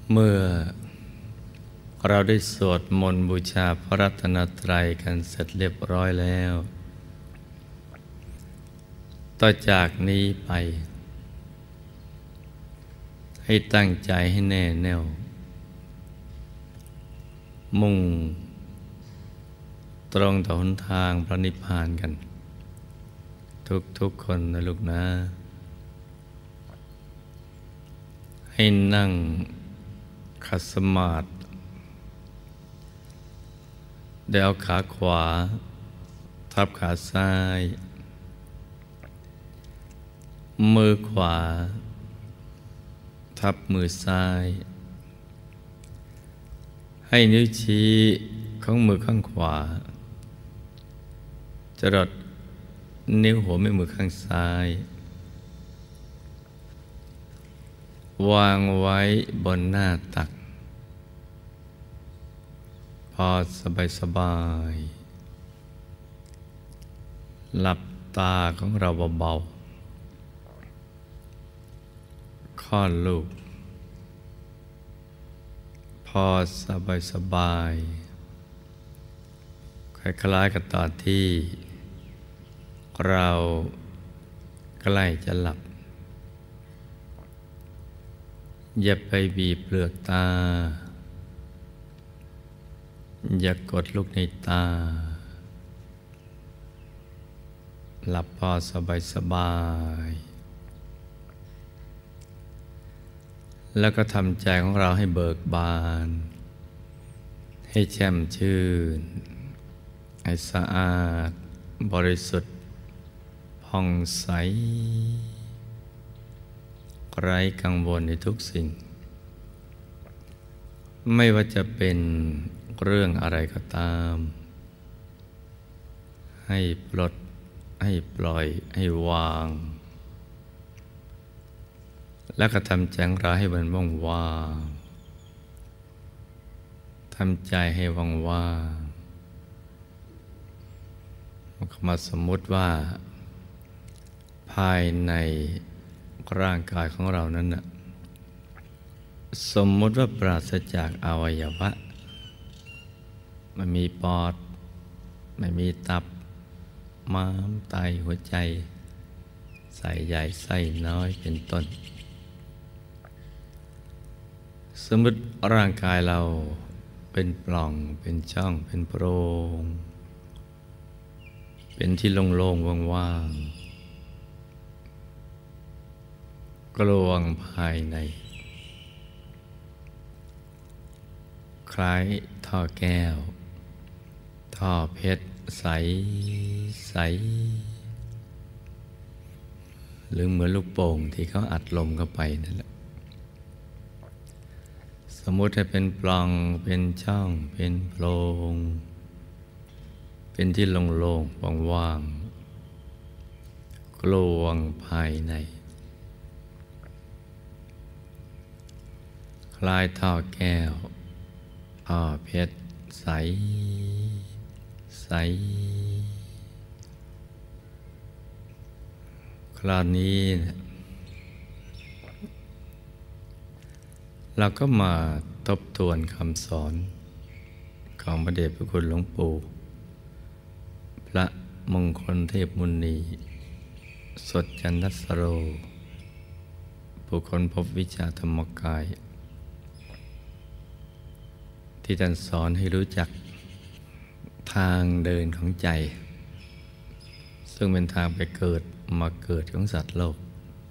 เมื่อเราได้สวดมนต์บูชาพระรัตนตรัยกันเสร็จเรียบร้อยแล้วต่อจากนี้ไปให้ตั้งใจให้แน่แน่วมุ่งตรงต่อหนทางพระนิพพานกันทุกคนนะลูกนะให้นั่งขัดสมาธิได้เอาขาขวาทับขาซ้ายมือขวาทับมือซ้ายให้นิ้วชี้ของมือข้างขวาจรดนิ้วหัวแม่มือข้างซ้ายวางไว้บนหน้าตักพอสบายหลับตาของเราเบาๆคลอดลูกพอสบายคล้ายๆกับตอนที่เราใกล้จะหลับอย่าไปบีบเปลือกตาอย่ากดลูกในตาหลับพอสบายแล้วก็ทำใจของเราให้เบิกบานให้แช่มชื่นให้สะอาดบริสุทธิ์ผ่องใสไร้กังวลในทุกสิ่งไม่ว่าจะเป็นเรื่องอะไรก็ตามให้ปลดให้ปล่อยให้วางแล้วก็ทำใจของเราให้มันว่างๆทำใจให้ว่างๆมาสมมุติว่าภายในร่างกายของเรานั้นนะสมมุติว่าปราศจากอวัยวะไม่มีปอดไม่มีตับม้ามไตหัวใจไส้ใหญ่ไส้น้อยเป็นต้นสมมติร่างกายเราเป็นปล่องเป็นช่องเป็นโพรงเป็นที่โล่งๆว่างๆกลวงภายในคล้ายท่อแก้วท่อเพชรใสใสหรือเหมือนลูกโป่งที่เขาอัดลมเข้าไปนั่นแหละสมมุติให้เป็นปล่องเป็นช่องเป็นโพรงเป็นที่โล่งๆว่างๆกลวงภายในคล้ายท่อแก้วท่อเพชรใสใสคราวนี้เราก็มาทบทวนคำสอนของพระเดชพระคุณหลวงปู่พระมงคลเทพมุนีสดจันทสโรผู้ค้นพบวิชาธรรมกายที่ท่านสอนให้รู้จักทางเดินของใจซึ่งเป็นทางไปเกิดมาเกิดของสัตว์โลก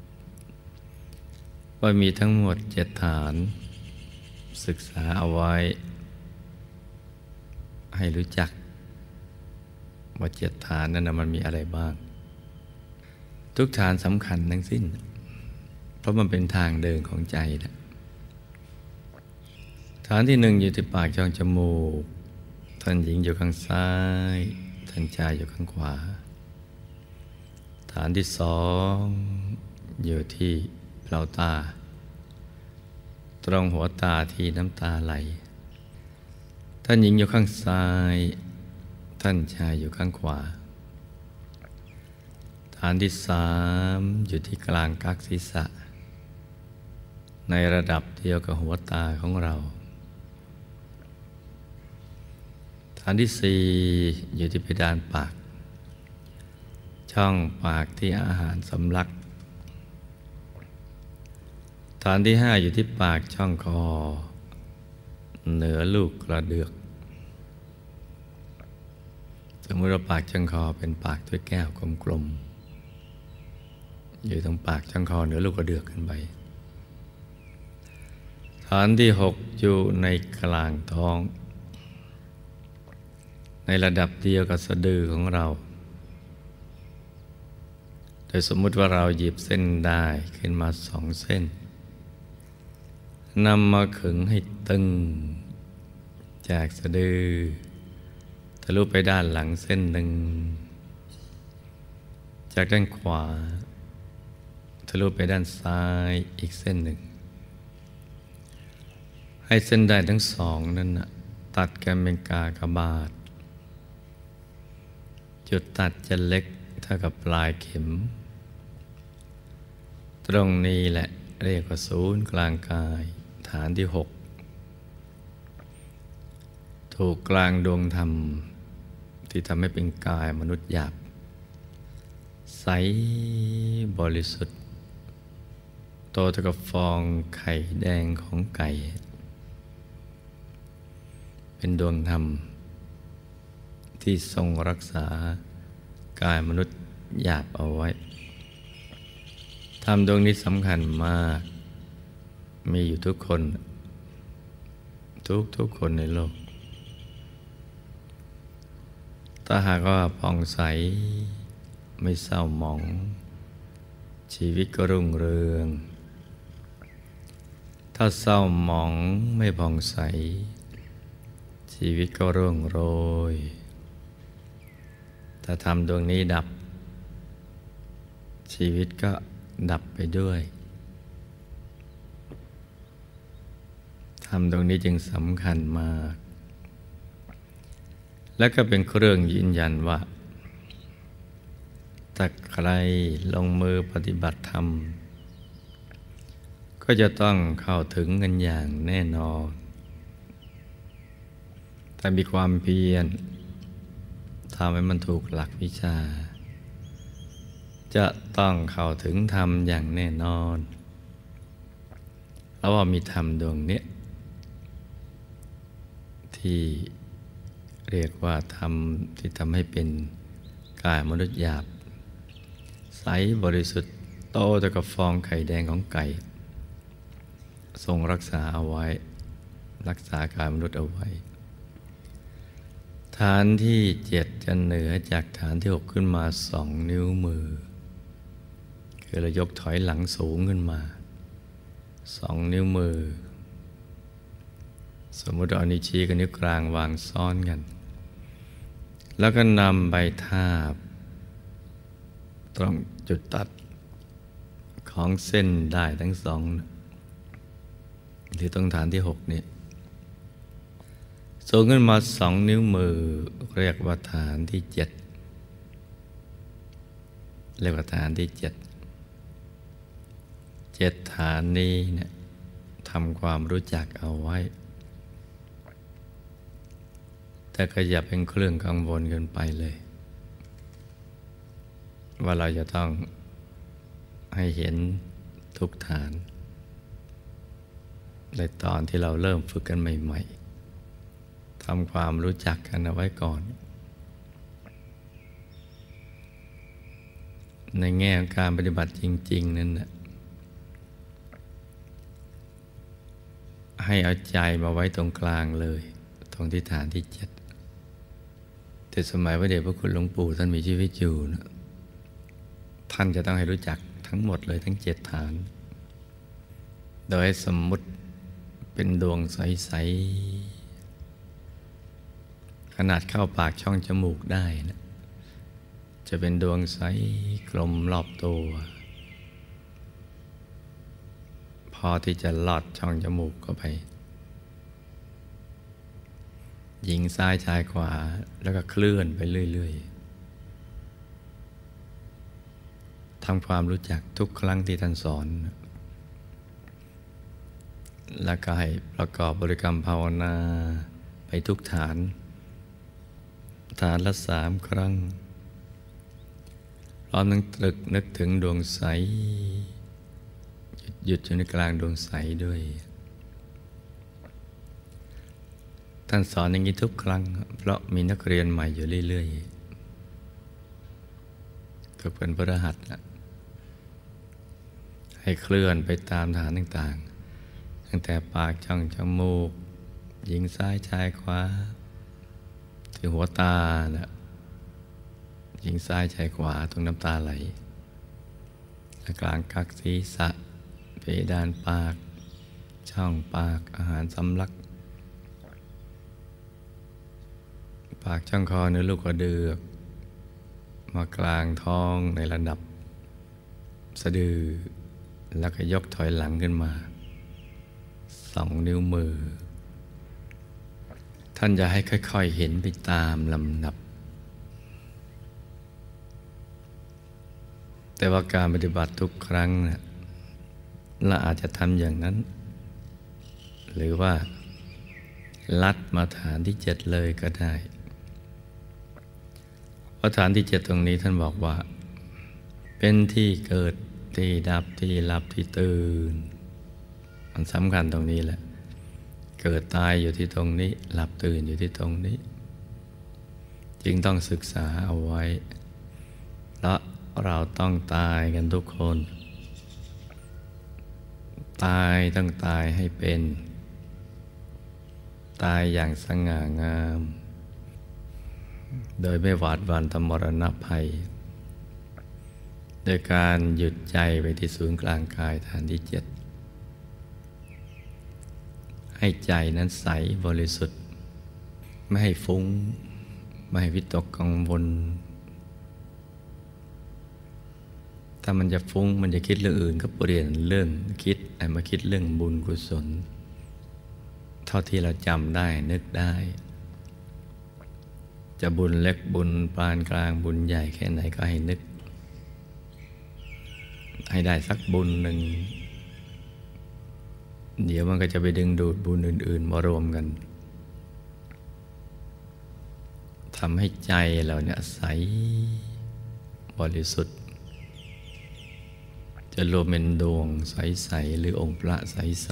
ว่ามีทั้งหมด7 ฐานศึกษาเอาไว้ให้รู้จักว่า7 ฐานนั้นมันมีอะไรบ้างทุกฐานสำคัญทั้งสิ้นเพราะมันเป็นทางเดินของใจนะฐานที่1อยู่ที่ปากช่องจมูกท่านหญิงอยู่ข้างซ้ายท่านชายอยู่ข้างขวาฐานที่2อยู่ที่เปล่าตาตรงหัวตาที่น้ำตาไหลท่านหญิงอยู่ข้างซ้ายท่านชายอยู่ข้างขวาฐานที่3อยู่ที่กลางกักศีรษะในระดับเดียวกับหัวตาของเราฐานที่สี่อยู่ที่เพดานปากช่องปากที่อาหารสำลักฐานที่ห้าอยู่ที่ปากช่องคอเหนือลูกกระเดือกสมมติว่าปากช่องคอเป็นปากด้วยแก้วกลมๆอยู่ตรงปากช่องคอเหนือลูกกระเดือกขึ้นไปฐานที่หกอยู่ในกลางท้องในระดับเดียวกับสะดือของเราโดยสมมุติว่าเราหยิบเส้นได้ขึ้นมา2 เส้นนำมาขึงให้ตึงจากสะดือทะลุไปด้านหลังเส้นหนึ่งจากด้านขวาทะลุไปด้านซ้ายอีกเส้นหนึ่งให้เส้นได้ทั้งสองนั้นนะตัดกันเป็นกากบาทจุดตัดจะเล็กเท่ากับปลายเข็มตรงนี้แหละเรียกว่าศูนย์กลางกายฐานที่6ถูกกลางดวงธรรมที่ทำให้เป็นกายมนุษย์หยาบใสบริสุทธิ์โตเท่ากับฟองไข่แดงของไก่เป็นดวงธรรมที่ทรงรักษากายมนุษย์หยาบเอาไว้ธรรมดวงนี้สำคัญมากมีอยู่ทุกคนทุกคนในโลกถ้าหากว่าผ่องใสไม่เศร้าหมองชีวิตก็รุ่งเรืองถ้าเศร้าหมองไม่ผ่องใสชีวิตก็ร่วงโรยถ้าธรรมดวงนี้ดับชีวิตก็ดับไปด้วยธรรมดวงนี้จึงสำคัญมากและก็เป็นเครื่องยืนยันว่าถ้าใครลงมือปฏิบัติธรรมก็จะต้องเข้าถึงกันอย่างแน่นอนถ้ามีความเพียรทำให้มันถูกหลักวิชาจะต้องเข้าถึงธรรมอย่างแน่นอนแล้วว่ามีธรรมดวงนี้ที่เรียกว่าธรรมที่ทำให้เป็นกายมนุษย์หยาบใสบริสุทธิ์โตเท่ากับฟองไข่แดงของไก่ทรงรักษาเอาไว้รักษากายมนุษย์เอาไว้ฐานที่7จะเหนือจากฐานที่6ขึ้นมา2 นิ้วมือคือเรายกถอยหลังสูงขึ้นมา2 นิ้วมือสมมติเอานิ้วชี้กับนิ้วกลางวางซ้อนกันแล้วก็นำใบทาบตรงจุดตัดของเส้นได้ทั้งสองหรือตรงฐานที่6นี่สูงขึ้นมา2 นิ้วมือเรียกว่าฐานที่7เรียกว่าฐานที่7ฐานนี้เนี่ยทำความรู้จักเอาไว้แต่ก็อย่าเป็นเครื่องกังวลเกินไปเลยว่าเราจะต้องให้เห็นทุกฐานในตอนที่เราเริ่มฝึกกันใหม่ๆทำความรู้จักกันเอาไว้ก่อนในแง่ของการปฏิบัติจริงๆนั้นนะให้เอาใจมาไว้ตรงกลางเลยตรงที่ฐานที่7แต่สมัยพระเดชพระคุณหลวงปู่ท่านมีชีวิตอยู่นะท่านจะต้องให้รู้จักทั้งหมดเลยทั้ง7ฐานโดยสมมุติเป็นดวงใสๆขนาดเข้าปากช่องจมูกได้นะจะเป็นดวงใสกลมรอบตัวพอที่จะลอดช่องจมูกเข้าไปหญิงซ้ายชายขวาแล้วก็เคลื่อนไปเรื่อยๆทำความรู้จักทุกครั้งที่ท่านสอนแล้วก็ให้ประกอบบริกรรมภาวนาไปทุกฐาน ฐานละ3 ครั้งพร้อมทั้งตรึกนึกถึงดวงใสหยุดอยู่ในกลางดวงใสด้วยท่านสอนอย่างนี้ทุกครั้งเพราะมีนักเรียนใหม่อยู่เรื่อยๆฝึกเป็นพระหัตถ์ให้เคลื่อนไปตามฐานต่างๆตั้งแต่ปากช่องจมูกหญิงซ้ายชายขวาถึงหัวตานะหญิงซ้ายชายขวาตรงน้ำตาไหลกลางกักศีรษะเพดานปากช่องปากอาหารสำลักปากช่องคอเนื้อลูกกระเดือกมากลางท้องในระดับสะดือแล้วก็ยกถอยหลังขึ้นมา2 นิ้วมือท่านจะให้ค่อยๆเห็นไปตามลำดับแต่ว่าการปฏิบัติทุกครั้งเนี่ยเราอาจจะทำอย่างนั้นหรือว่าลัดมาฐานที่ 7เลยก็ได้เพราะฐานที่ 7ตรงนี้ท่านบอกว่าเป็นที่เกิดที่ดับที่หลับที่ตื่นมันสำคัญตรงนี้แหละเกิดตายอยู่ที่ตรงนี้หลับตื่นอยู่ที่ตรงนี้จึงต้องศึกษาเอาไว้เพราะเราต้องตายกันทุกคนตายต้องตายให้เป็นตายอย่างสง่างามโดยไม่หวาดหวั่นต่อมรณะภัยโดยการหยุดใจไปที่ศูนย์กลางกายฐานที่ 7ให้ใจนั้นใสบริสุทธิ์ไม่ให้ฟุ้งไม่ให้วิตกกังวลถ้ามันจะฟุ้งมันจะคิดเรื่องอื่นก็เปลี่ยนเรื่องคิดมาคิดเรื่องบุญกุศลเท่าที่เราจำได้นึกได้จะบุญเล็กบุญปานกลางบุญใหญ่แค่ไหนก็ให้นึกให้ได้สักบุญหนึ่งเดี๋ยวมันก็จะไปดึงดูดบุญอื่นๆมารวมกันทำให้ใจเราเนี่ยใสบริสุทธิ์จะรวมเป็นดวงใสๆหรือองค์พระใส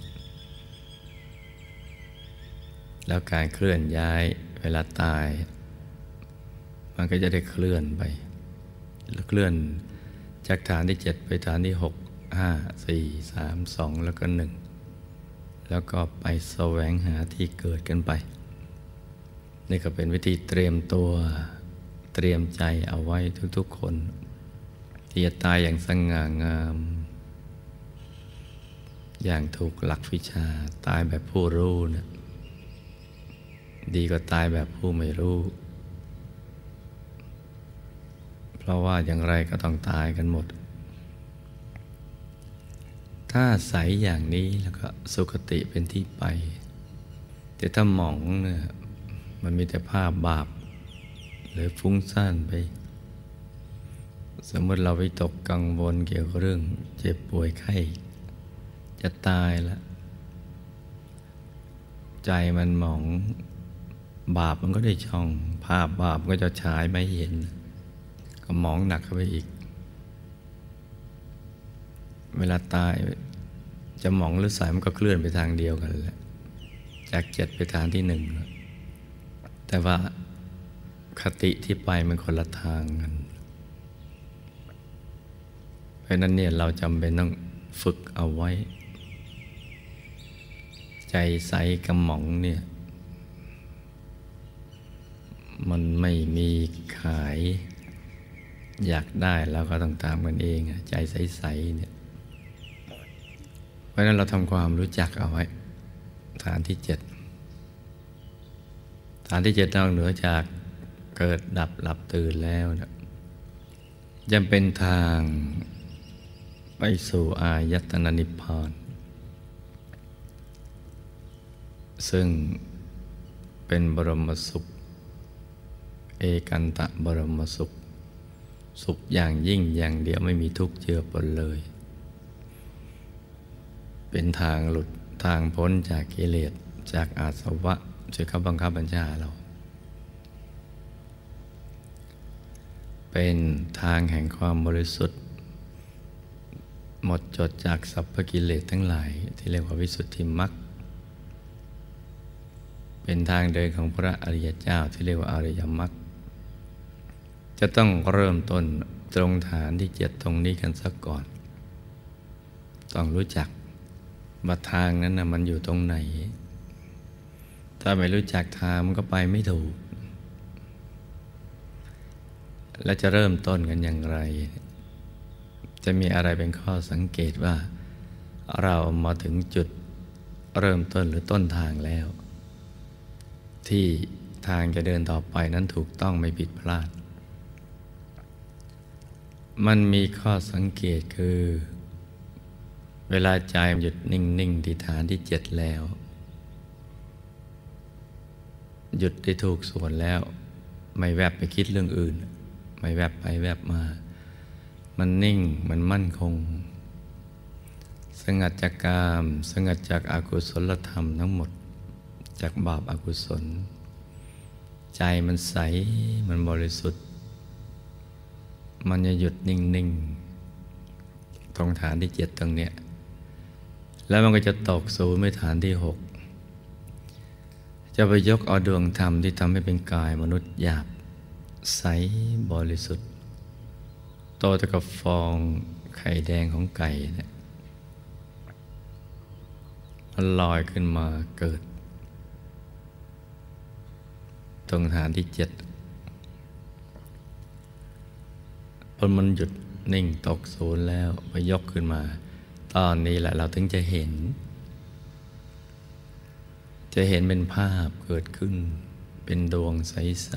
ๆแล้วการเคลื่อนย้ายเวลาตายมันก็จะได้เคลื่อนไปเคลื่อนจากฐานที่ 7ไปฐานที่ 6 5 4 3 2แล้วก็1แล้วก็ไปแสวงหาที่เกิดกันไปนี่ก็เป็นวิธีเตรียมตัวเตรียมใจเอาไว้ทุกๆคนที่จะตายอย่างสง่างามอย่างถูกหลักวิชาตายแบบผู้รู้นะดีกว่าตายแบบผู้ไม่รู้เพราะว่าอย่างไรก็ต้องตายกันหมดถ้าใสอย่างนี้แล้วก็สุคติเป็นที่ไปแต่ถ้าหมองเนี่ยมันมีแต่ภาพบาปหรือฟุ้งซ่านไปสมมติเราไปตกกังวลเกี่ยวกับเรื่องเจ็บป่วยไข้จะตายแล้วใจมันหมองบาปมันก็ได้ช่องภาพบาปก็จะฉายไม่เห็นก็หมองหนักเข้าไปอีกเวลาตายจะหมองหรือใสมันก็เคลื่อนไปทางเดียวกันแหละจาก 7ไปฐานที่ 1แต่ว่าคติที่ไปมันคนละทางกันเพราะนั้นเนี่ยเราจำเป็นต้องฝึกเอาไว้ใจใสกับหมองเนี่ยมันไม่มีขายอยากได้เราก็ต้องตามกันเองใจใสๆเนี่ยเพราะนั้นเราทำความรู้จักเอาไว้ฐานที่ 7ฐานที่ 7นอกเหนือจากเกิดดับหลับตื่นแล้วนะยังเป็นทางไปสู่อายตนะนิพพานซึ่งเป็นบรมสุขเอกันตะบรมสุขสุขอย่างยิ่งอย่างเดียวไม่มีทุกข์เจือปนเลยเป็นทางหลุดทางพ้นจากกิเลสจากอาสวะช่วยเขาบังคับบัญชาเรา เป็นทางแห่งความบริสุทธิ์หมดจดจากสัพพกิเลสทั้งหลายที่เรียกว่าวิสุทธิมรรคเป็นทางเดินของพระอริยเจ้าที่เรียกว่าอริยมรรคจะต้องเริ่มต้นตรงฐานที่7ตรงนี้กันสักก่อนต้องรู้จักว่าทางนั้นนะมันอยู่ตรงไหนถ้าไม่รู้จักทางมันก็ไปไม่ถูกและจะเริ่มต้นกันอย่างไรจะมีอะไรเป็นข้อสังเกตว่าเรามาถึงจุดเริ่มต้นหรือต้นทางแล้วที่ทางจะเดินต่อไปนั้นถูกต้องไม่ผิดพลาดมันมีข้อสังเกตคือเวลาใจหยุดนิ่งๆที่ฐานที่7แล้วหยุดได้ถูกส่วนแล้วไม่แวบไปคิดเรื่องอื่นไม่แวบไปแวบมามันนิ่งมันมั่นคงสงัดจากกามสงัดจากอากุศลธรรมทั้งหมดจากบาปอกุศลใจมันใสมันบริสุทธิ์มันจะหยุดนิ่งๆตรงฐานที่7ตรงเนี้ยแล้วมันก็จะตกสู่ไปฐานที่6จะไปยกเอาดวงธรรมที่ทำให้เป็นกายมนุษย์หยาบใสบริสุทธิ์โตเท่ากับฟองไข่แดงของไก่เนี่ยมันลอยขึ้นมาเกิดตรงฐานที่7พอมันหยุดนิ่งตกศูนย์แล้วไปยกขึ้นมาตอนนี้แหละเราถึงจะเห็นเป็นภาพเกิดขึ้นเป็นดวงใส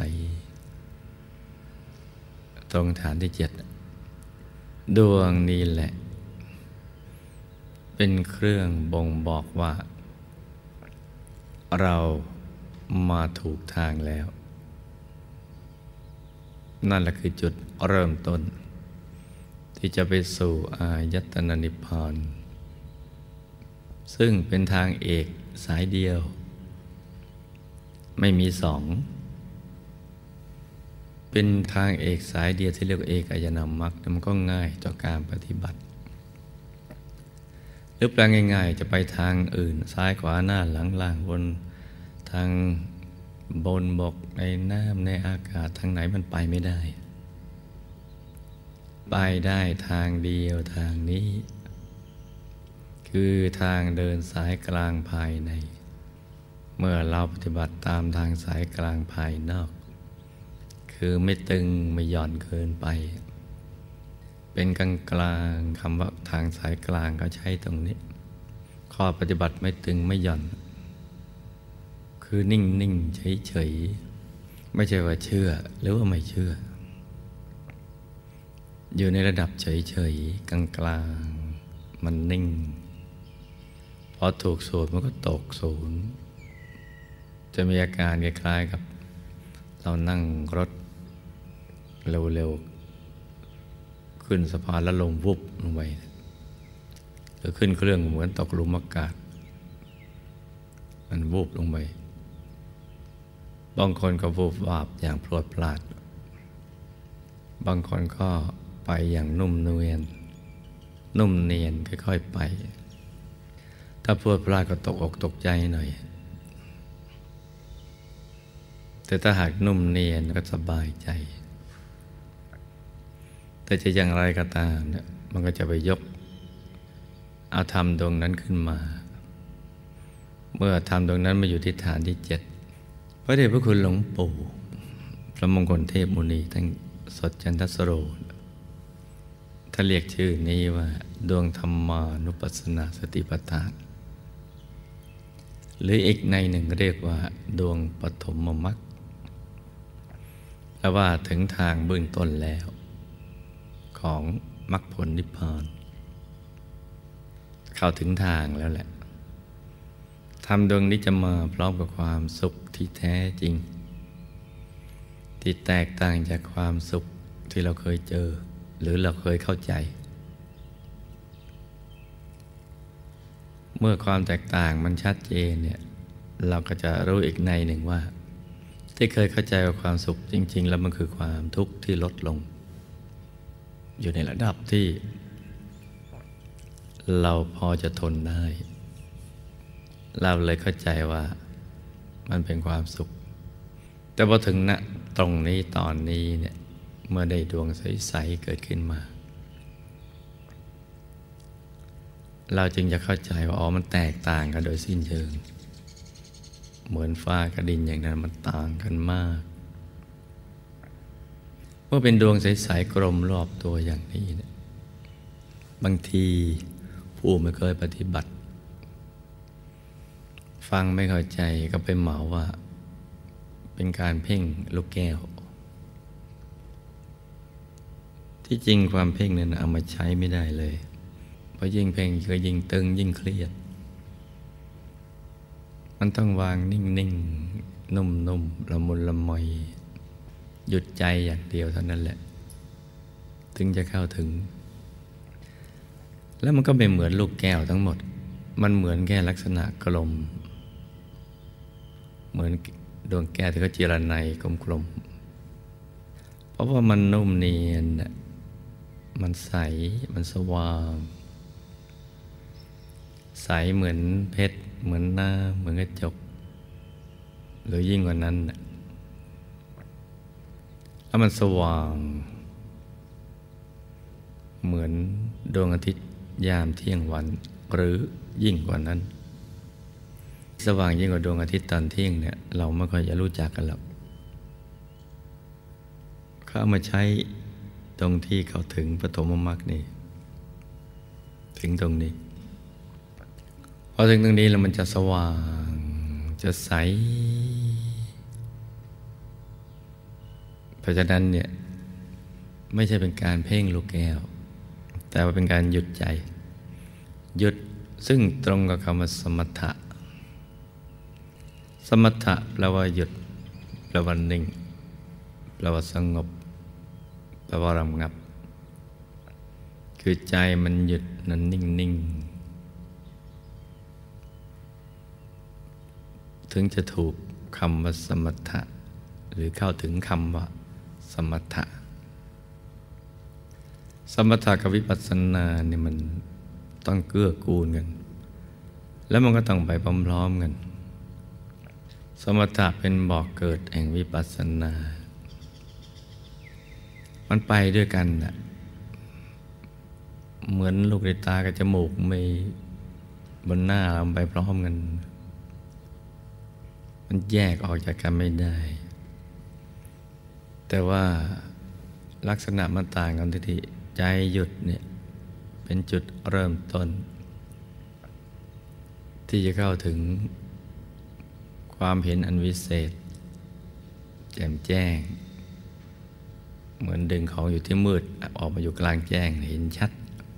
ๆตรงฐานที่7ดวงนี้แหละเป็นเครื่องบ่งบอกว่าเรามาถูกทางแล้วนั่นแหละคือจุดเริ่มต้นที่จะไปสู่อายตนะนิพพานซึ่งเป็นทางเอกสายเดียวไม่มีสองเป็นทางเอกสายเดียวที่เรียกว่าเอกายนามรรคมันก็ง่ายต่อการปฏิบัติหรือแปลง่ายๆจะไปทางอื่นซ้ายขวาหน้าหลังล่างบนทางบนบกในน้ำในอากาศทางไหนมันไปไม่ได้ไปได้ทางเดียวทางนี้คือทางเดินสายกลางภายในเมื่อเราปฏิบัติตามทางสายกลางภายนอกคือไม่ตึงไม่หย่อนเกินไปเป็นกลางกลางคำว่าทางสายกลางก็ใช้ตรงนี้ข้อปฏิบัติไม่ตึงไม่หย่อนคือนิ่งๆเฉยๆไม่ใช่ว่าเชื่อหรือว่าไม่เชื่ออยู่ในระดับเฉยๆกลางๆมันนิ่งพอถูกสูตรมันก็ตกศูนย์จะมีอาการคล้ายๆกับเรานั่งรถเร็วๆขึ้นสะพานแล้วลงวุบลงไปหรือขึ้นเครื่องเหมือนตกหลุมอากาศมันวุบลงไปบางคนก็วูบวาบอย่างพรวดพลาดบางคนก็ไปอย่างนุ่มเนียนค่อยๆไปถ้าพรวดพลาดก็ตกอกตกใจหน่อยแต่ถ้าหากนุ่มเนียนก็สบายใจแต่จะอย่างไรก็ตามเนี่ยมันก็จะไปยกเอาธรรมดวงนั้นขึ้นมาเมื่อธรรมดวงนั้นมาอยู่ที่ฐานที่7พระเดชพระคุณหลวงปู่พระมงคลเทพมุนีทั้งสดจันทสโรถ้าเรียกชื่อนี้ว่าดวงธรรมานุปัสสนาสติปัฏฐานหรืออีกในหนึ่งเรียกว่าดวงปฐมมรรคแปลว่าถึงทางเบื้องต้นแล้วของมรรคผลนิพพานเข้าถึงทางแล้วแหละธรรมดวงนี้จะมาพร้อมกับความสุขที่แท้จริงที่แตกต่างจากความสุขที่เราเคยเจอหรือเราเคยเข้าใจเมื่อความแตกต่างมันชัดเจนเนี่ยเราก็จะรู้อีกในหนึ่งว่าที่เคยเข้าใจว่าความสุขจริงๆแล้วมันคือความทุกข์ที่ลดลงอยู่ในระดับที่เราพอจะทนได้เราเลยเข้าใจว่ามันเป็นความสุขแต่พอถึงณตรงนี้ตอนนี้เนี่ยเมื่อได้ดวงใสๆเกิดขึ้นมาเราจึงจะเข้าใจว่าอ๋อมันแตกต่างกันโดยสิ้นเชิงเหมือนฟ้ากับดินอย่างนั้นมันต่างกันมากเมื่อเป็นดวงใสๆกลมรอบตัวอย่างนี้เนี่ยบางทีผู้ไม่เคยปฏิบัติฟังไม่เข้าใจก็ไปเหมาว่าเป็นการเพ่งลูกแก้วที่จริงความเพ่งนั้นเอามาใช้ไม่ได้เลยเพราะยิ่งเพ่งก็ยิ่งตึงยิ่งเครียดมันต้องวางนิ่งๆนุ่มๆละมุนละมอยหยุดใจอย่างเดียวเท่านั้นแหละถึงจะเข้าถึงแล้วมันก็ไม่เหมือนลูกแก้วทั้งหมดมันเหมือนแค่ลักษณะกลมเหมือนดวงแก้วที่เขาจิรนัยกลมๆเพราะว่ามันนุ่มเนียนมันใสมันสว่างใสเหมือนเพชรเหมือนน้ำเหมือนกระจกหรือยิ่งกว่านั้นแล้วมันสว่างเหมือนดวงอาทิตย์ยามเที่ยงวันหรือยิ่งกว่านั้นสว่างยิ่งกว่าดวงอาทิตย์ตอนเที่ยงเนี่ยเราไม่ค่อยจะรู้จักกันหรอกเขาเอามาใช้ตรงที่เขาถึงปฐมมรรคนี่ถึงตรงนี้พอถึงตรงนี้แล้วมันจะสว่างจะใสเพราะฉะนั้นเนี่ยไม่ใช่เป็นการเพ่งลูกแก้วแต่ว่าเป็นการหยุดใจหยุดซึ่งตรงกับคำว่าสมถะสมถะแปลว่าหยุดแปลว่านิ่งแปลว่าสงบแปลว่าระงับคือใจมันหยุดนั้นนิ่งๆถึงจะถูกคำว่าสมถะหรือเข้าถึงคำว่าสมถะสมถะกับวิปัสสนาเนี่ยมันต้องเกื้อกูลกันแล้วมันก็ต้องไปพร้อมๆกันสมถะเป็นบ่อกเกิดแห่งวิปัสสนามันไปด้วยกันน่ะเหมือนลูกในตากับจมูกไม่บนหน้าเราไปพร้อมกันมันแยกออกจากกันไม่ได้แต่ว่าลักษณะมันต่างกันที่ใจหยุดเนี่ยเป็นจุดเริ่มต้นที่จะเข้าถึงความเห็นอันวิเศษแจ่มแจ้งเหมือนดึงของอยู่ที่มืดออกมาอยู่กลางแจ้งเห็นชัด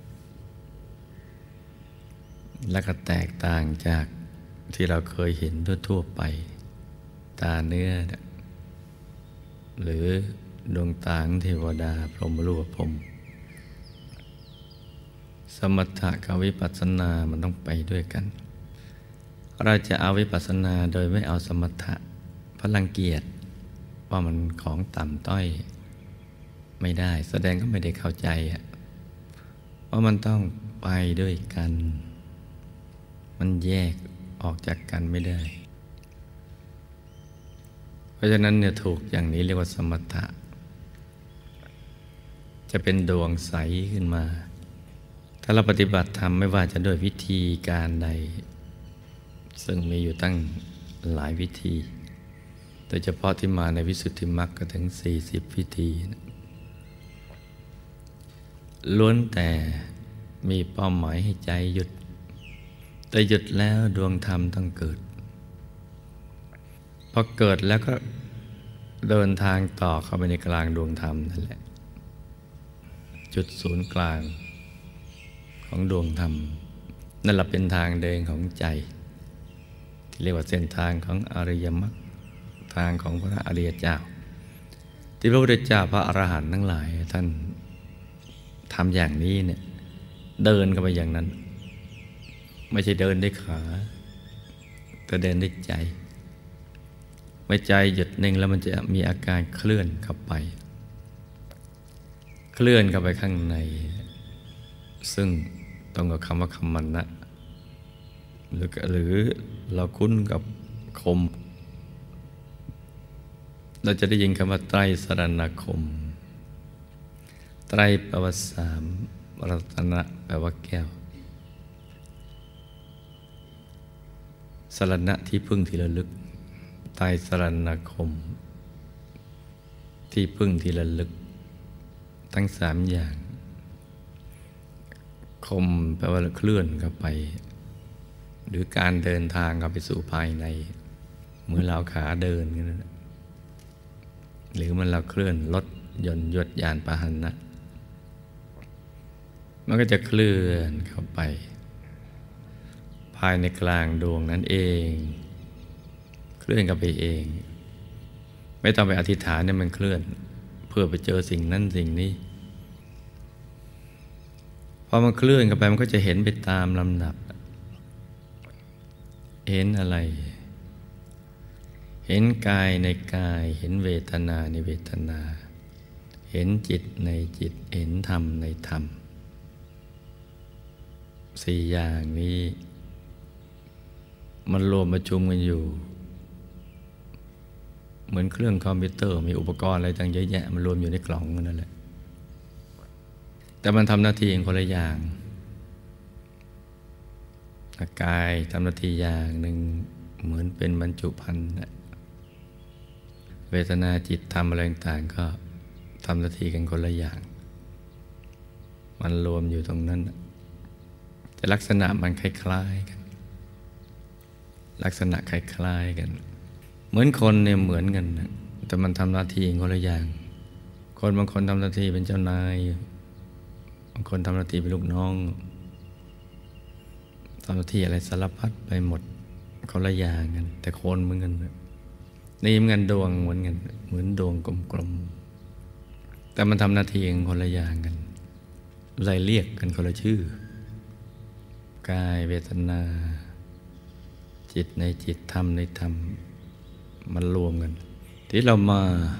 และก็แตกต่างจากที่เราเคยเห็นทั่วๆไปตาเนื้อหรือดวงตาของเทวดาพรหมรูปพรหมสมถะกับวิปัสสนามันต้องไปด้วยกันเราจะเอาวิปัสสนาโดยไม่เอาสมถะเพราะรังเกียจว่ามันของต่ำต้อยไม่ได้แสดงก็ไม่ได้เข้าใจว่ามันต้องไปด้วยกันมันแยกออกจากกันไม่ได้เพราะฉะนั้นเนี่ยถูกอย่างนี้เรียกว่าสมถะจะเป็นดวงใสขึ้นมาถ้าเราปฏิบัติธรรมไม่ว่าจะด้วยวิธีการใดซึ่งมีอยู่ตั้งหลายวิธีโดยเฉพาะที่มาในวิสุทธิมรรคก็ถึง40วิธีล้วนแต่มีเป้าหมายให้ใจหยุดแต่หยุดแล้วดวงธรรมต้องเกิดพอเกิดแล้วก็เดินทางต่อเข้าไปในกลางดวงธรรมนั่นแหละจุดศูนย์กลางของดวงธรรมนั่นแหละเป็นทางเดินของใจที่เรียกว่าเส้นทางของอริยมรรคทางของพระอริยเจ้าที่พระพุทธเจ้าพระอรหันต์ทั้งหลายท่านทำอย่างนี้เนี่ยเดินกันไปอย่างนั้นไม่ใช่เดินด้วยขาแต่เดินด้วยใจเมื่อใจหยุดนิ่งแล้วมันจะมีอาการเคลื่อนเข้าไปข้างในซึ่งตรงกับคำว่าคัมมันนะหรือเราคุ้นกับคมเราจะได้ยินคำว่าไตรสรณคมไตรแปลว่าสามรัตนะแปลว่าแก้วสรณะที่พึ่งที่ระลึกไตรสรณคมที่พึ่งที่ระลึกทั้งสามอย่างคมแปลว่าเคลื่อนเข้าไปหรือการเดินทางเข้าไปสู่ภายในเหมือนเราขาเดินนั่นแหละหรือมันเราเคลื่อนรถยนต์ยวดยานพาหนะมันก็จะเคลื่อนเข้าไปภายในกลางดวงนั้นเองเคลื่อนเข้าไปเองไม่ต้องไปอธิษฐานเนี่ยมันเคลื่อนเพื่อไปเจอสิ่งนั้นสิ่งนี้พอมันเคลื่อนเข้าไปมันก็จะเห็นไปตามลำดับเห็นอะไรเห็นกายในกายเห็นเวทนาในเวทนาเห็นจิตในจิตเห็นธรรมในธรรมสี่อย่างนี้มันรวมประชุมกันอยู่เหมือนเครื่องคอมพิวเตอร์มีอุปกรณ์อะไรต่างเยอะแยะมันรวมอยู่ในกล่องนั่นแหละแต่มันทำหน้าที่เองคนละอย่างกายทำหน้าที่อย่างหนึ่งเหมือนเป็นบรรจุภัณฑ์เวทนาจิตธรรมอะไรต่างก็ทำหน้าที่กันคนละอย่างมันรวมอยู่ตรงนั้นแต่ลักษณะมันคล้ายๆกันลักษณะคล้ายๆกันเหมือนคนเนี่ยเหมือนกันนะแต่มันทำหน้าที่คนละอย่างคนบางคนทำหน้าที่เป็นเจ้านายบางคนทำหน้าที่เป็นลูกน้องทำหน้าที่อะไรสารพัดไปหมดคนละอย่างกันแต่คนเหมือนกันนี่เหมือนกันดวงเหมือนกันเหมือนดวงกลมๆแต่มันทำหน้าที่คนละอย่างกันเลยเรียกกันคนละชื่อกายเวทนาจิตในจิตธรรมในธรรมมันรวมกันที่เรามา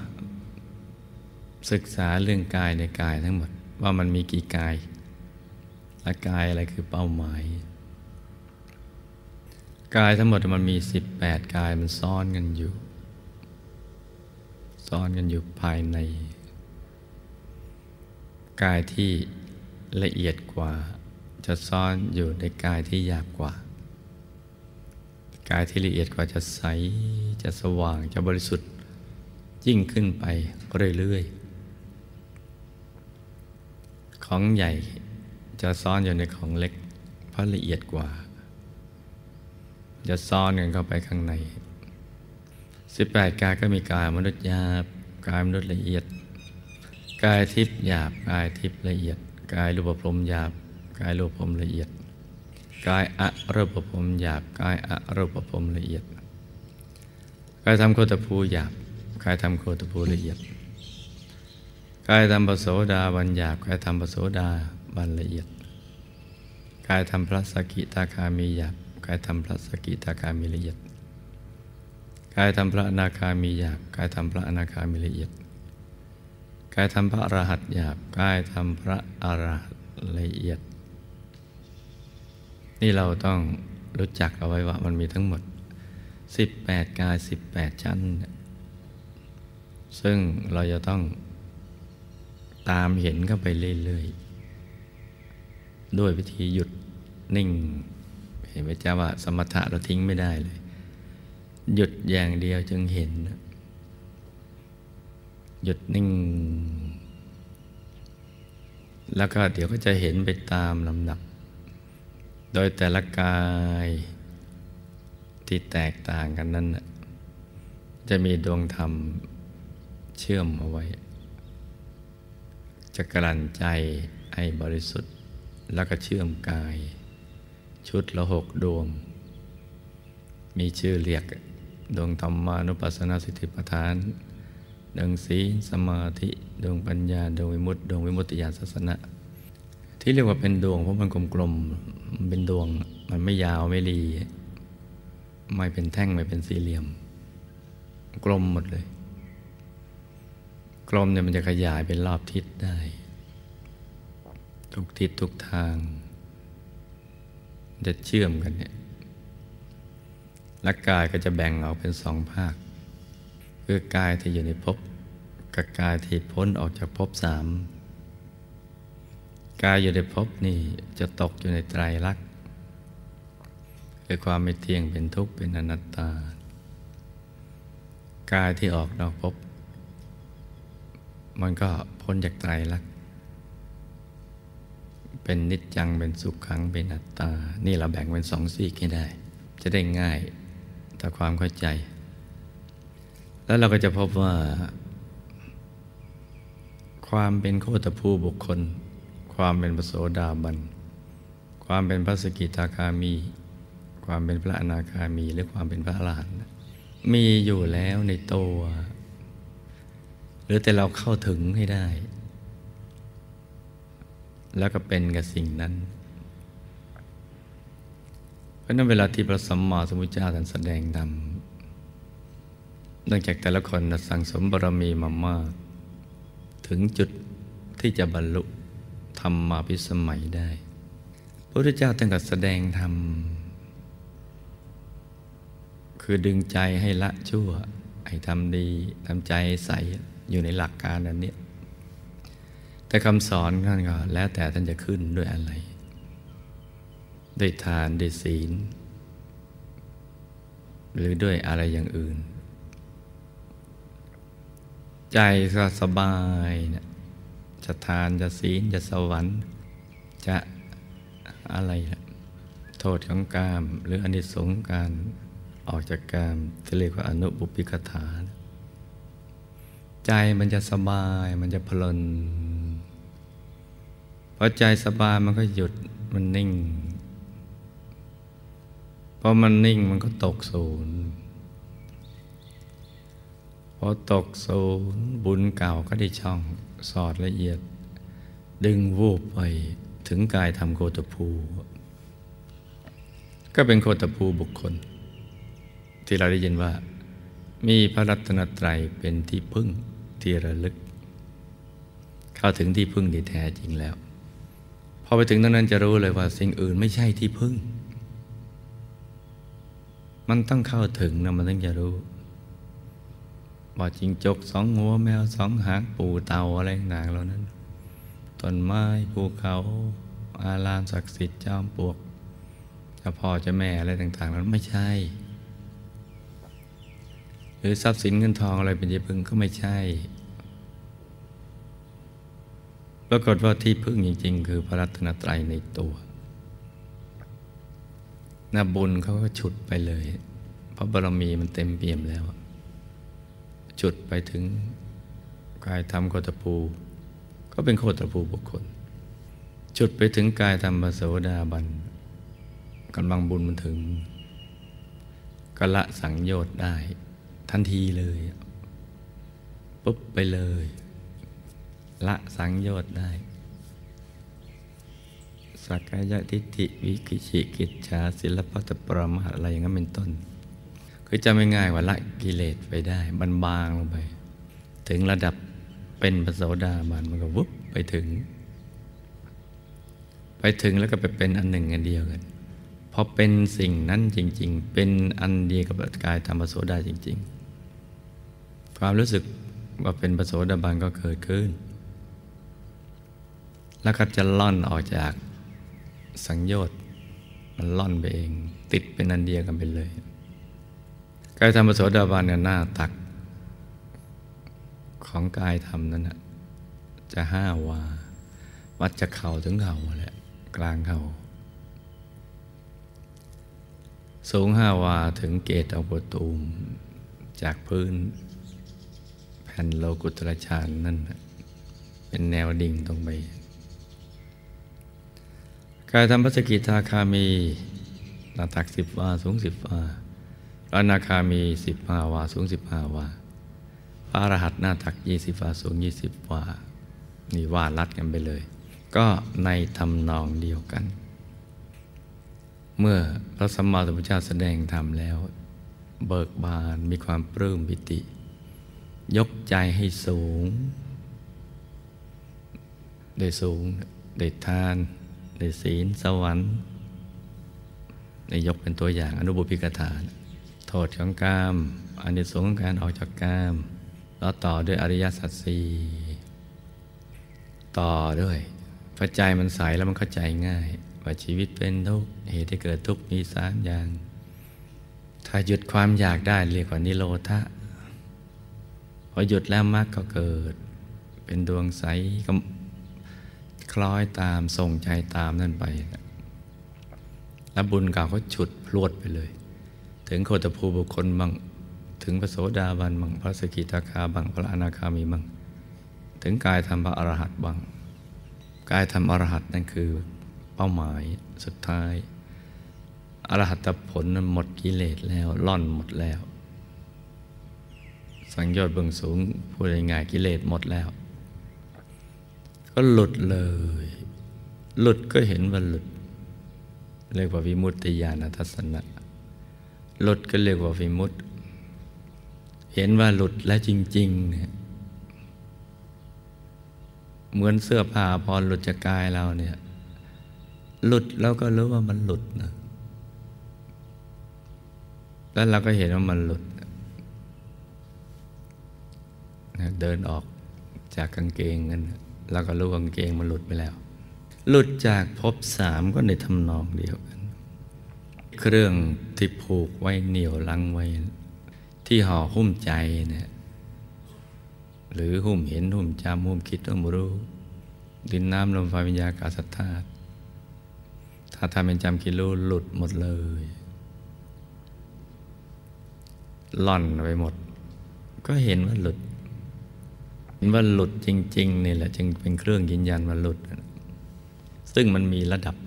ศึกษาเรื่องกายในกายทั้งหมดว่ามันมีกี่กายและกายอะไรคือเป้าหมายกายทั้งหมดมันมี18กายมันซ่อนกันอยู่ภายในกายที่ละเอียดกว่าจะซ่อนอยู่ในกายที่หยาบกว่ากายที่ละเอียดกว่าจะใสจะสว่างจะบริสุทธิ์ยิ่งขึ้นไปเรื่อยๆของใหญ่จะซ่อนอยู่ในของเล็กเพราะละเอียดกว่าจะซ่อนกันเข้าไปข้างใน18กายก็มีกายมนุษย์หยาบกายมนุษย์ละเอียดกายทิพย์หยาบกายทิพย์ละเอียดกายรูปพรหมหยาบกายรูปพรหมละเอียดกายอรูปพรหมหยาบกายอรูปพรหมละเอียดกายธรรมโคตภูหยาบกายธรรมโคตภูละเอียดกายธรรมปโสดาบันหยาบกายธรรมปโสดาบันละเอียดกายธรรมพระสกิทาคามีหยาบกายธรรมพระสกิทาคามีละเอียดกายธรรมพระอนาคามีหยาบกายธรรมพระอนาคามีละเอียดกายธรรมพระอรหัตหยาบกายธรรมพระอรหัตละเอียดนี่เราต้องรู้จักเอาไว้ว่ามันมีทั้งหมด18กาย18ชั้นซึ่งเราจะต้องตามเห็นเข้าไปเรื่อยๆด้วยวิธีหยุดนิ่งเห็นไหมจ๊ะว่าสมถะเราทิ้งไม่ได้เลยหยุดอย่างเดียวจึงเห็นหยุดนิ่งแล้วก็เดี๋ยวก็จะเห็นไปตามลำดับโดยแต่ละกายที่แตกต่างกันนั้นจะมีดวงธรรมเชื่อมเอาไว้จะกลั่นใจให้บริสุทธิ์แล้วก็เชื่อมกายชุดละ6ดวงมีชื่อเรียกดวงธรรมานุปัสสนาสติปัฏฐานดวงศีลสมาธิดวงปัญญาดวงวิมุตติดวงวิมุตติญาณทัศนะที่เรียกว่าเป็นดวงเพราะมันกลมๆมันเป็นดวงมันไม่ยาวไม่รีไม่เป็นแท่งไม่เป็นสี่เหลี่ยมกลมหมดเลยกลมเนี่ยมันจะขยายเป็นรอบทิศได้ทุกทิศทุกทางจะเชื่อมกันเนี่ยและกายก็จะแบ่งออกเป็นสองภาคคือกายที่อยู่ในภพกับกายที่พ้นออกจากภพสามกายอยู่ในภพนี่จะตกอยู่ในไตรลักษณ์คือความไม่เที่ยงเป็นทุกข์เป็นอนัตตากายที่ออกนอกภพมันก็พ้นจากไตรลักษณ์เป็นนิจจังเป็นสุขขังเป็นอัตตานี่เราแบ่งเป็นสองซีกให้ได้จะได้ง่ายต่อความเข้าใจแล้วเราก็จะพบว่าความเป็นโคตภูบุคคลความเป็นพระโสดาบันความเป็นพระสกิทาคามีความเป็นพระอนาคามีหรือความเป็นพระอรหันต์มีอยู่แล้วในตัวหรือแต่เราเข้าถึงให้ได้แล้วก็เป็นกับสิ่งนั้นเพราะนั้นเวลาที่พระสัมมาสัมพุทธเจ้าท่านแสดงธรรมเนื่องจากแต่ละคนสั่งสมบารมีมามากถึงจุดที่จะบรรลุธรรมาภิสมัยได้พระพุทธเจ้าตั้งแต่แสดงธรรมคือดึงใจให้ละชั่วให้ทำดีทำใจใสอยู่ในหลักการอันนี้แต่คำสอนท่านก็แล้วแต่ท่านจะขึ้นด้วยอะไรด้วยทานด้วยศีลหรือด้วยอะไรอย่างอื่นใจก็สบายเนี่ยจะทานจะศีลจะสวรรค์จะอะไรโทษของกามหรืออานิสงส์การออกจากกามที่เรียกว่าอนุบุพพิกถาใจมันจะสบายมันจะเพลินพอใจสบายมันก็หยุดมันนิ่งพอมันนิ่งมันก็ตกศูนย์พอตกศูนย์บุญเก่าก็ได้ช่องสอดละเอียดดึงวูบไปถึงกายธรรมโคตภูก็เป็นโคตภูบุคคลที่เราได้ยินว่ามีพระรัตนตรัยเป็นที่พึ่งที่ระลึกเข้าถึงที่พึ่งที่แท้จริงแล้วพอไปถึงตรงนั้นจะรู้เลยว่าสิ่งอื่นไม่ใช่ที่พึ่งมันต้องเข้าถึงนะมันต้องจะรู้ว่าจิงจกสองหัวแมวสองหางปูเต่าอะไรต่างๆเหล่านั้นต้นไม้ภูเขาอารามศักดิ์สิทธิ์จอมปลวกเจ้าพ่อเจ้าแม่อะไรต่างๆนั้นไม่ใช่หรือทรัพย์สินเงินทองอะไรเป็นที่พึ่งก็ไม่ใช่ปรากฏว่าที่พึ่งจริงๆคือพระรัตนตรัยในตัวน่าบุญเขาก็ฉุดไปเลยเพราะบารมีมันเต็มเปี่ยมแล้วฉุดไปถึงกายธรรมโคตภูก็เป็นโคตภูบุคคลฉุดไปถึงกายธรรมพระโสดาบันกำลังบุญมันถึงก็ละสังโยชน์ได้ทันทีเลยปุ๊บไปเลยละสังโยชน์ได้สักกายทิฏฐิวิกิจิกิจฉาศิลปัตตปรมาอะไรอย่างนั้นเป็นต้นคือจะไม่ง่ายว่าละกิเลสไปได้มันบางลงไปถึงระดับเป็นพระโสดาบันมันก็วุบไปถึงแล้วก็ไปเป็นอันหนึ่งอันเดียวกันพอเป็นสิ่งนั้นจริงๆเป็นอันเดียวกับกายธรรมพระโสดาจริงๆความรู้สึกว่าเป็นพระโสดาบันก็เกิดขึ้นแล้วก็จะล่อนออกจากสังโยชน์มันล่อนไปเองติดเป็นอันเดียวกันไปเลยกายธรรมพระโสดาบันเนี่ยหน้าตักของกายธรรมนั้นนะจะ5 วาวัดจากเข่าถึงเข่าแหละกลางเข่าสูง5 วาถึงเกศอปตูมจากพื้นแผ่นโลกุตระฌานนั่นเป็นแนวดิ่งตรงไปกายธรรมพระสกิทาคามีหน้าตัก10 วาสูง10 วาพระอนาคามี15 วาสูง15 วาพระอรหันต์หน้าตัก20 วาสูง20 วานี่ว่าลัดกันไปเลยก็ในทำนองเดียวกันเมื่อพระสัมมาสัมพุทธเจ้าแสดงธรรมแล้วเบิกบานมีความปลื้มปิติยกใจให้สูงได้สูงได้ทานได้ศีลสวรรค์ได้ยกเป็นตัวอย่างอนุบุพพิกถาโทษของกามอานิสงส์ของการออกจากกามแล้วต่อด้วยอริยสัจสี่ต่อด้วยพระใจมันใสแล้วมันเข้าใจง่ายว่าชีวิตเป็นทุกข์เหตุที่เกิดทุกข์มี3 อย่างถ้าหยุดความอยากได้เรียกว่านิโรธะพอหยุดแล้วมรรคก็เกิดเป็นดวงใสก็คล้อยตามส่งใจตามนั่นไปแล้วบุญเก่าเขาฉุดพรวดไปเลยถึงโคตภูบุคคลบ้างถึงพระโสดาบันบ้างพระสกิทาคาบ้างพระอนาคามีบ้างถึงกายธรรมพระอรหันต์บ้างกายธรรมอรหันต์นั่นคือเป้าหมายสุดท้ายอรหัตผลนั้นหมดกิเลสแล้วล่อนหมดแล้วสังโยชน์เบื้องสูงพูดง่ายๆกิเลสหมดแล้วก็หลุดเลยหลุดก็เห็นว่าหลุดเรียกว่าวิมุตติญาณทัศนะหลุดก็เรียกว่าวิมุตติเห็นว่าหลุดและจริงๆเนี่ยเหมือนเสื้อผ้าพอหลุดจากกายเราเนี่ยหลุดเราก็รู้ว่ามันหลุดนะแล้วเราก็เห็นว่ามันหลุดเดินออกจากกางเกงกันเราก็รู้ว่ากางเกงมันหลุดไปแล้วหลุดจากภพ3ก็ในทำนองเดียวกันเครื่องที่ผูกไว้เหนี่ยวลังไว้ที่ห่อหุ้มใจเนี่ยหรือหุ้มเห็นหุ้มจำหุ้มคิดหุ้มรู้ดินน้ำลมไฟวิญญาณอากาศธาตุถ้าทำเป็นจำคิดรู้หลุดหมดเลยล่อนไปหมดก็เห็นว่าหลุดเห็นว่าหลุดจริงๆนี่แหละจึงเป็นเครื่องยืนยันว่าหลุดซึ่งมันมีระดับ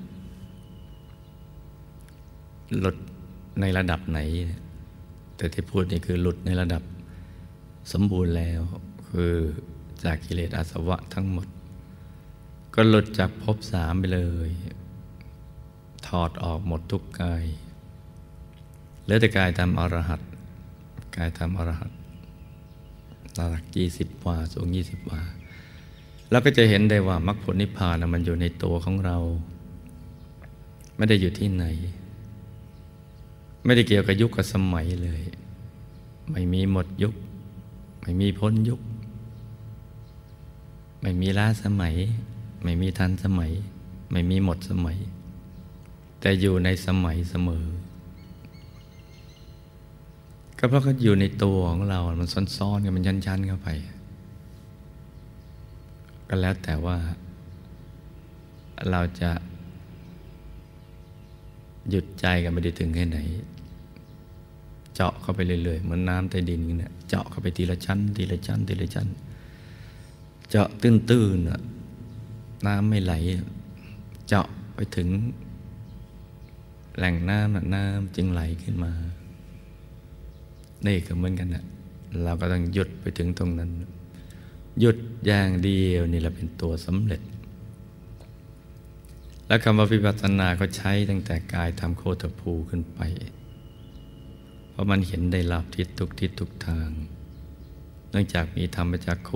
หลุดในระดับไหนแต่ที่พูดนี่คือหลุดในระดับสมบูรณ์แล้วคือจากกิเลสอาสวะทั้งหมดก็หลุดจากภพ3ไปเลยถอดออกหมดทุกกายเหลือแต่กายธรรมอรหัตกายธรรมอรหัตน้ำหนัก20 วาสูง20 วาเราก็จะเห็นได้ว่ามรรคผลนิพพานมันอยู่ในตัวของเราไม่ได้อยู่ที่ไหนไม่ได้เกี่ยวกับยุคกับสมัยเลยไม่มีหมดยุคไม่มีพ้นยุคไม่มีล้าสมัยไม่มีทันสมัยไม่มีหมดสมัยแต่อยู่ในสมัยเสมอก็เพราะเขาอยู่ในตัวของเรามันซ้อนๆกันมันชั้นๆเข้าไปก็แล้วแต่ว่าเราจะหยุดใจกันไม่ได้ถึงแค่ไหนเจาะเข้าไปเรื่อยๆเหมือนน้ำใต้ดินเนี่ยเจาะเข้าไปทีละชั้นทีละชั้นทีละชั้นเจาะตื้นๆน้ำไม่ไหลเจาะไปถึงแหล่งน้ำน้ำจึงไหลขึ้นมานี่ก็เหมือนกันนะเราก็ต้องหยุดไปถึงตรงนั้นหยุดอย่างเดียวนี่แหละเป็นตัวสำเร็จและคำว่าวิปัสสนาก็ใช้ตั้งแต่กายทำโคตภูขึ้นไปเพราะมันเห็นได้รอบทิศทุกทิศทุกทางเนื่องจากมีธรรมจัก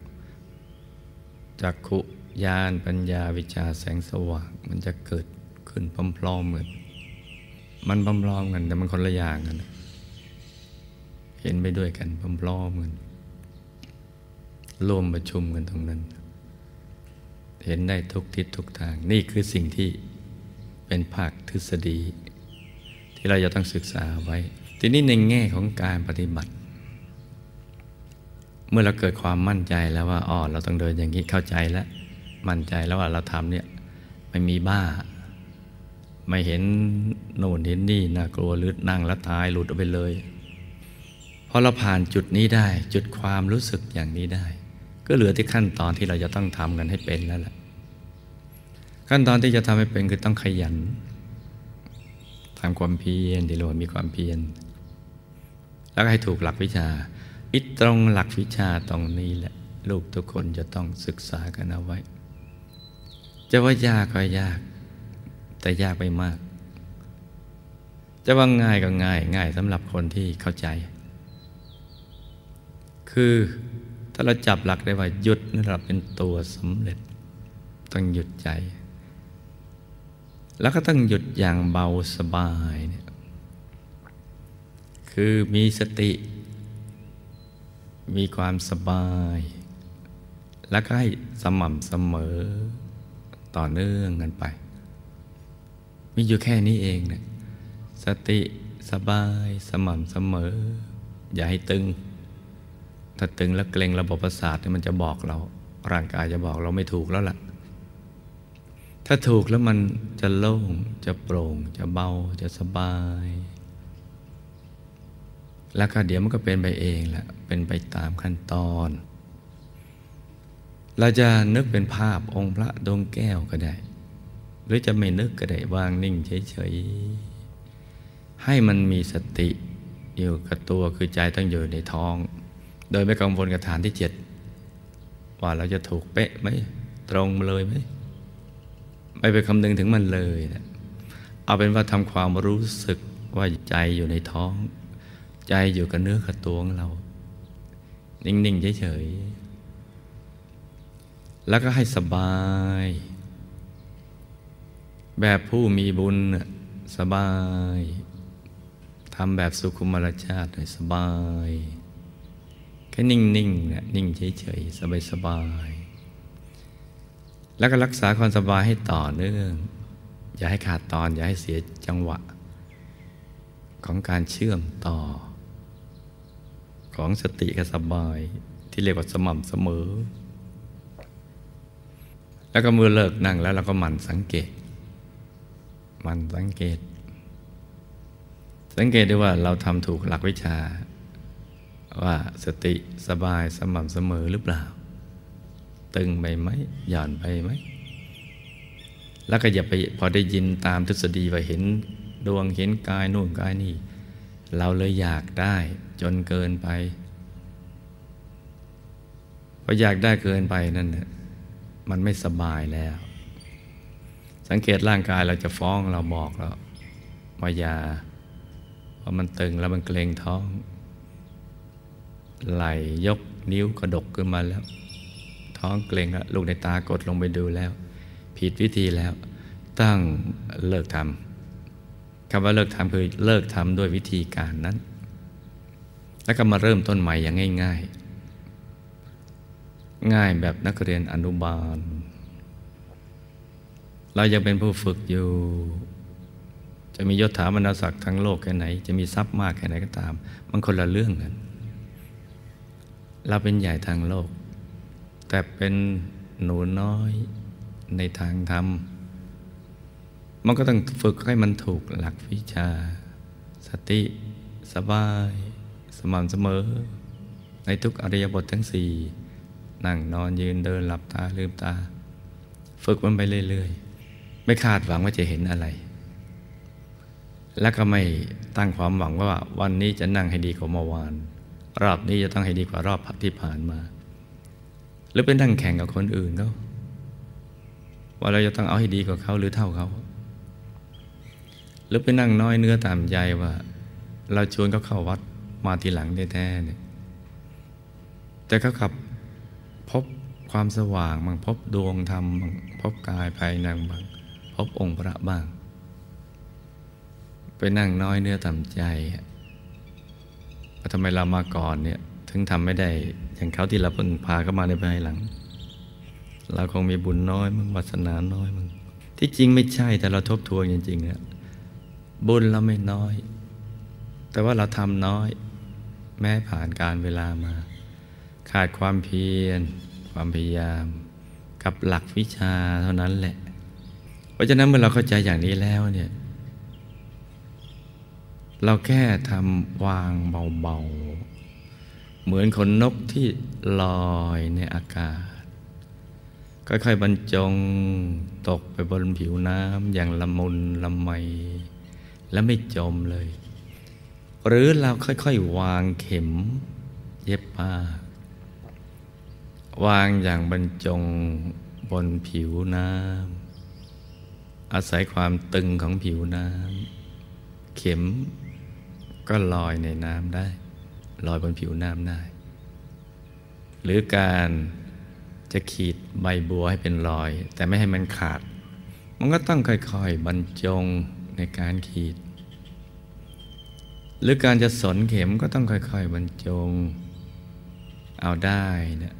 ขุญาณปัญญาวิชาแสงสว่างมันจะเกิดขึ้นพร้อมๆเหมือนมันพร้อมๆกันแต่มันคนละอย่างกันเห็นไปด้วยกันพร้อมๆกันร่วมประชุมกันตรงนั้นเห็นได้ทุกทิศทุกทางนี่คือสิ่งที่เป็นภาคทฤษฎีที่เราจะต้องศึกษาไว้ทีนี้ในแง่ของการปฏิบัติเมื่อเราเกิดความมั่นใจแล้วว่าเราต้องเดินอย่างนี้เข้าใจแล้วมั่นใจแล้วว่าเราทำเนี่ยไม่มีบ้าไม่เห็นโน่นเห็นนี่น่ากลัวหรือนั่งแล้วตายหลุดออกไปเลยพอเราผ่านจุดนี้ได้จุดความรู้สึกอย่างนี้ได้ก็เหลือที่ขั้นตอนที่เราจะต้องทำกันให้เป็นแล้วแหละขั้นตอนที่จะทำให้เป็นคือต้องขยันทำความเพียรที่เรามีความเพียรแล้วก็ให้ถูกหลักวิชาตรงหลักวิชาตรงนี้แหละลูกทุกคนจะต้องศึกษากันเอาไว้จะว่ายากก็ยากแต่ยากไปมากจะว่าง่ายก็ง่ายสำหรับคนที่เข้าใจคือถ้าเราจับหลักได้ว่าหยุดนั่นเราเป็นตัวสำเร็จต้องหยุดใจแล้วก็ต้องหยุดอย่างเบาสบายเนี่ยคือมีสติมีความสบายแล้วก็ให้สม่ำเสมอต่อเนื่องกันไปมีอยู่แค่นี้เองเนี่ยสติสบายสม่ำเสมออย่าให้ตึงถ้าตึงแล้วเกร็งระบบประสาทมันจะบอกเราร่างกายจะบอกเราไม่ถูกแล้วล่ะถ้าถูกแล้วมันจะโล่งจะโปร่งจะเบาจะสบายแล้วก็เดี๋ยวมันก็เป็นไปเองแหละเป็นไปตามขั้นตอนเราจะนึกเป็นภาพองค์พระดวงแก้วก็ได้หรือจะไม่นึกก็ได้วางนิ่งเฉยๆให้มันมีสติอยู่กับตัวคือใจต้องอยู่ในท้องโดยไม่กังวลกับฐานที่7ว่าเราจะถูกเป๊ะไหมตรงเลยไหมไม่ไปคำนึงถึงมันเลยนะเอาเป็นว่าทำความรู้สึกว่าใจอยู่ในท้องใจอยู่กับเนื้อกับตัวของเรานิ่งๆเฉยๆแล้วก็ให้สบายแบบผู้มีบุญสบายทำแบบสุขุมรชาติสบายแค่นิ่งๆเนี่ยนิ่งเฉยๆสบายๆแล้วก็รักษาความสบายให้ต่อเนื่องอย่าให้ขาดตอนอย่าให้เสียจังหวะของการเชื่อมต่อของสติกับสบายที่เรียกว่าสม่ำเสมอแล้วก็เมื่อเลิกนั่งแล้วเราก็หมั่นสังเกตได้ว่าเราทำถูกหลักวิชาว่าสติสบายสม่ำเสมอหรือเปล่าตึงไปไหมหย่อนไปไหมแล้วก็อย่าไปพอได้ยินตามทฤษฎีว่าเห็นดวงเห็นกายนู่นกายนี่เราเลยอยากได้จนเกินไปพออยากได้เกินไปนั่นน่ะมันไม่สบายแล้วสังเกตร่างกายเราจะฟ้องเราบอกเราว่าอย่าเพราะมันตึงแล้วมันเกร็งท้องไหล่ยกนิ้วกระดกขึ้นมาแล้วท้องเกร็งแล้วลูกในตากดลงไปดูแล้วผิดวิธีแล้วต้องเลิกทำคำว่าเลิกทำคือเลิกทำด้วยวิธีการนั้นแล้วก็มาเริ่มต้นใหม่อย่างง่ายแบบนักเรียนอนุบาลเรายังเป็นผู้ฝึกอยู่จะมียศถาบรรดาศักดิ์ทั้งโลกแค่ไหนจะมีทรัพย์มากแค่ไหนก็ตามมันคนละเรื่องกันเราเป็นใหญ่ทางโลกแต่เป็นหนูน้อยในทางธรรมมันก็ต้องฝึกให้มันถูกหลักวิชาสติสบายสม่ำเสมอในทุกอริยบททั้ง4นั่งนอนยืนเดินหลับตาลืมตาฝึกมันไปเรื่อยๆไม่คาดหวังว่าจะเห็นอะไรและก็ไม่ตั้งความหวังว่าวันนี้จะนั่งให้ดีกว่าเมื่อวานรอบนี้จะต้องให้ดีกว่ารอบที่ผ่านมาหรือเป็นนั่งแข่งกับคนอื่นเขาว่าเราจะต้องเอาให้ดีกว่าเขาหรือเท่าเขาหรือไปนั่งน้อยเนื้อต่ำใจว่าเราชวนเขาเข้าวัดมาทีหลังแท้ๆเนี่ยแต่เขาขับพบความสว่างบางพบดวงธรรมบางพบกายภายในบางพบองค์พระบ้างไปนั่งน้อยเนื้อต่ำใจว่าทำไมเรามาก่อนเนี่ยถึงทำไม่ได้อย่างเขาที่เราเพิ่งพาเข้ามาในภายหลังเราคงมีบุญน้อยมั้งวาสนาน้อยมั้งที่จริงไม่ใช่แต่เราทบทวนจริงๆเนี่ยบุญเราไม่น้อยแต่ว่าเราทำน้อยแม้ผ่านการเวลามาขาดความเพียรความพยายามกับหลักวิชาเท่านั้นแหละเพราะฉะนั้นเมื่อเราเข้าใจอย่างนี้แล้วเนี่ยเราแค่ทำวางเบาๆเหมือนขนนกที่ลอยในอากาศค่อยๆบรรจงตกไปบนผิวน้ำอย่างละมุนละไมและไม่จมเลยหรือเราค่อยๆวางเข็มเย็บผ้าวางอย่างบรรจงบนผิวน้ำอาศัยความตึงของผิวน้ำเข็มก็ลอยในน้ำได้ลอยบนผิวน้ำได้หรือการจะขีดใบบัวให้เป็นรอยแต่ไม่ให้มันขาดมันก็ต้องค่อยๆบรรจงในการขีดหรือการจะสนเข็มก็ต้องค่อยๆบรรจงเอาได้เนี่ย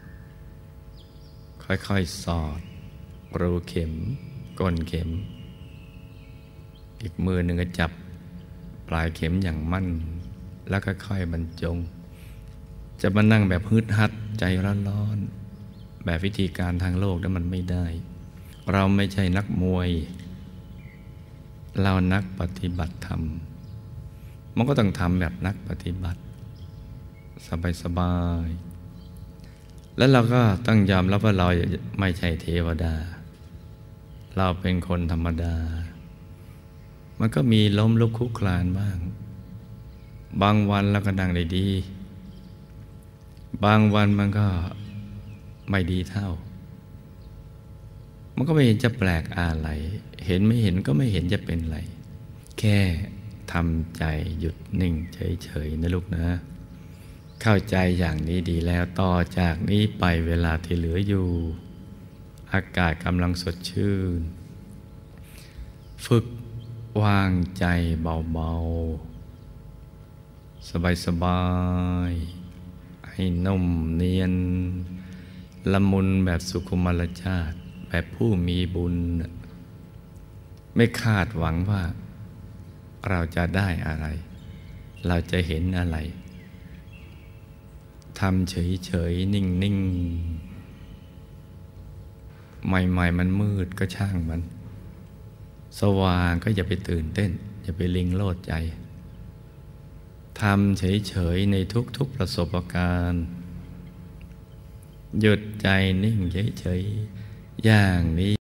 ค่อยๆสอดรูเข็มก้นเข็มอีกมือหนึ่งก็จับปลายเข็มอย่างมั่นแล้วก็ค่อยบรรจงจะมานั่งแบบฮึดฮัดใจร้อนๆแบบวิธีการทางโลกนั้นมันไม่ได้เราไม่ใช่นักมวยเรานักปฏิบัติธรรมมันก็ต้องทำแบบนักปฏิบัติสบายๆแล้วเราก็ต้องยอมรับว่าเราไม่ใช่เทวดาเราเป็นคนธรรมดามันก็มีล้มลุกคลุกคลานบ้างบางวันเราก็นั่งได้ดีบางวันมันก็ไม่ดีเท่ามันก็ไม่เห็นจะแปลกอะไรเห็นไม่เห็นก็ไม่เห็นจะเป็นไรแค่ทำใจหยุดนิ่งเฉยๆนะลูกนะเข้าใจอย่างนี้ดีแล้วต่อจากนี้ไปเวลาที่เหลืออยู่อากาศกำลังสดชื่นฝึกวางใจเบาๆสบายๆให้นุ่มเนียนละมุนแบบสุขุมารชาติแบบผู้มีบุญไม่คาดหวังว่าเราจะได้อะไรเราจะเห็นอะไรทำเฉยๆนิ่งๆใหม่ๆมันมืดก็ช่างมันสว่างก็อย่าไปตื่นเต้นอย่าไปลิงโลดใจทำเฉยๆในทุกๆประสบการณ์หยุดใจนิ่งเฉยๆอย่างนี้